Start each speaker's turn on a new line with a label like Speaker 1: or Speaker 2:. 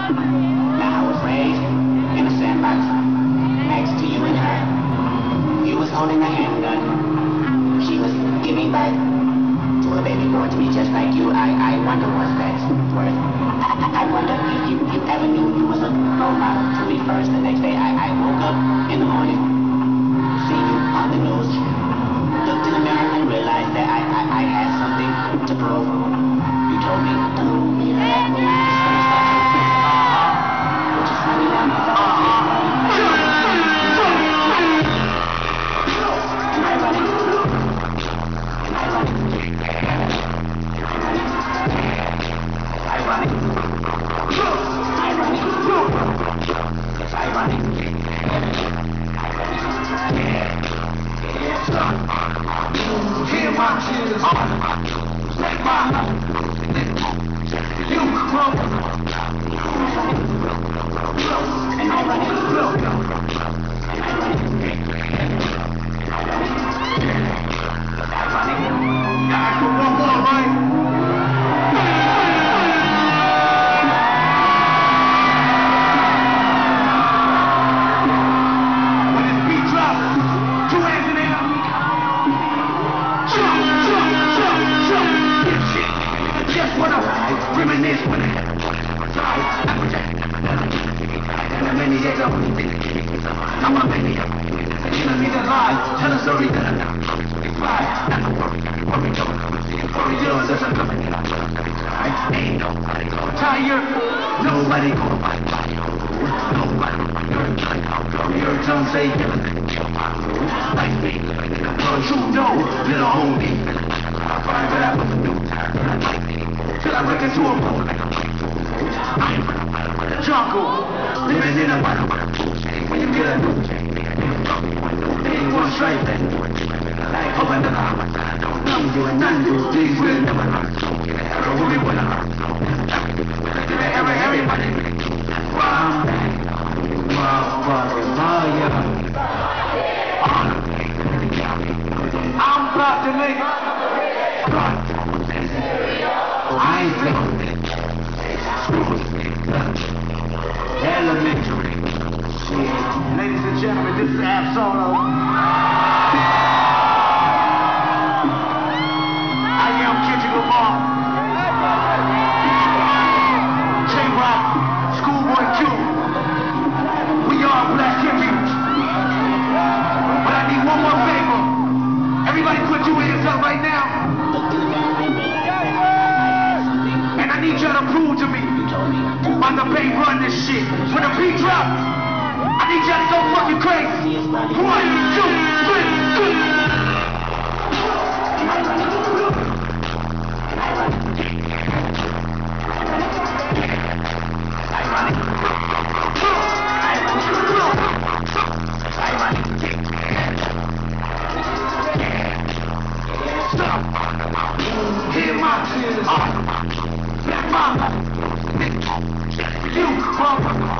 Speaker 1: Now I was raised in a sandbox next to you and her. You was holding a handgun. She was giving back to a baby born to be just like you. I wonder what's that's worth. I wonder if you ever knew you was a role model to me first. The next day I woke up in the morning, see you on the news, looked in the mirror and realized that I had something to prove. You told me to let me which is funny now because I Am I running? Am I running? Hear my tears, let my you come. Am I running? Reminisce when I I'm a maniac. Enemy that lies. Tell a story that I know. Lie. For yours as a company. I ain't nobody gonna tire. Nobody gonna fight. Nobody. Your tongue say like me. Cause you know little homie. I'll find that I was a new time. Till I break into a bone. I'm a jungle. Living in a bottle. When you get a new ain't one straight then. Like open the door. None do it, none do. These will never run. Ever will be when I run. Everybody. I'm back. I'm proud to make I ain't playing. Elementary. Ladies and gentlemen, this is Ab Solo. I am Kendrick Lamar. J-Rock, Schoolboy Q. We are Black Tribute. But I need one more favor. Everybody put your hands up right now. And I need y'all to prove to me on the Bay run this shit. When the beat drop, I need y'all to go fucking crazy. 1, 2, 3, 4. Hear my tears, let my you come.